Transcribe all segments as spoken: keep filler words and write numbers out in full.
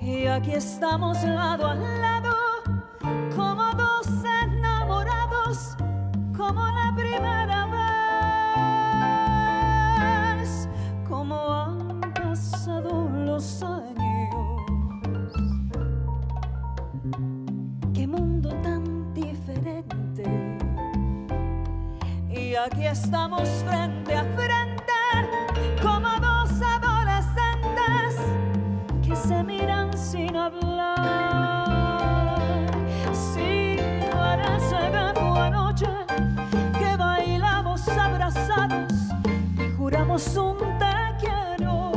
Y aquí estamos lado a lado, como dos enamorados, como la primera vez, como han pasado los años. Qué mundo tan diferente. Y aquí estamos frente a frente, como dos adolescentes que se miran sin hablar. Sí, parece que fue anoche que bailamos abrazados y juramos un te quiero,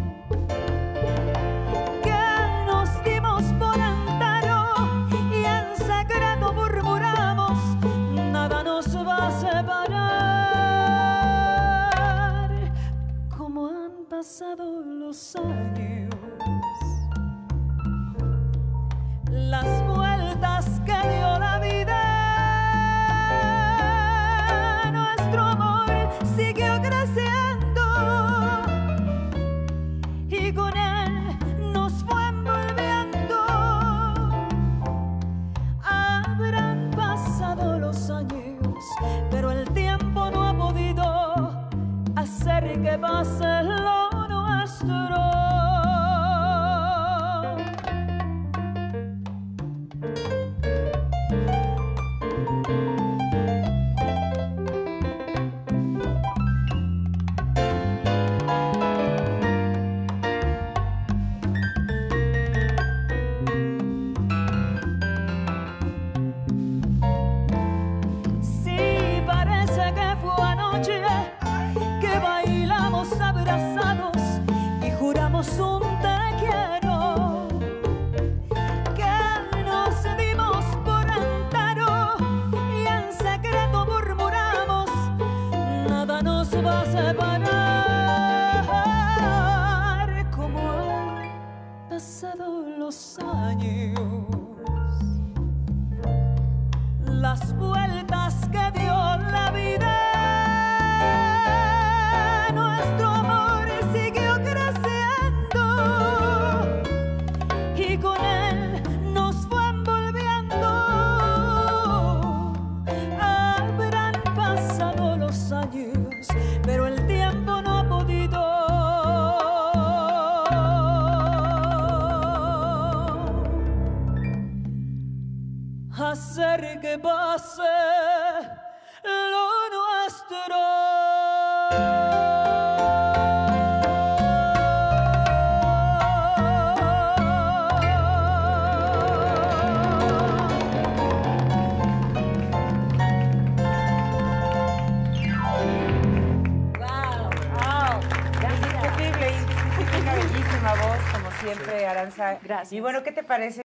que nos dimos por entero y en secreto murmuramos: nada nos va a separar. Como han pasado los años, las vueltas que dio la vida, nuestro amor siguió creciendo y con él nos fue envolviendo. Habrán pasado los años, pero el tiempo no ha podido hacer que pase lo nuestro. Que bailamos abrazados y juramos un te quiero, que nos dimos por entero y en secreto murmuramos: nada nos va a separar. Como han pasado los años, las vueltas que dio la vida, nuestro amor siguió creciendo y con él nos fue envolviendo. Habrán pasado los años, pero el tiempo no ha podido hacer que pase lo nuestro. Indiscutible, indiscutible, una bellísima voz, como siempre, Arantxa. Gracias. Y bueno, ¿qué te parece?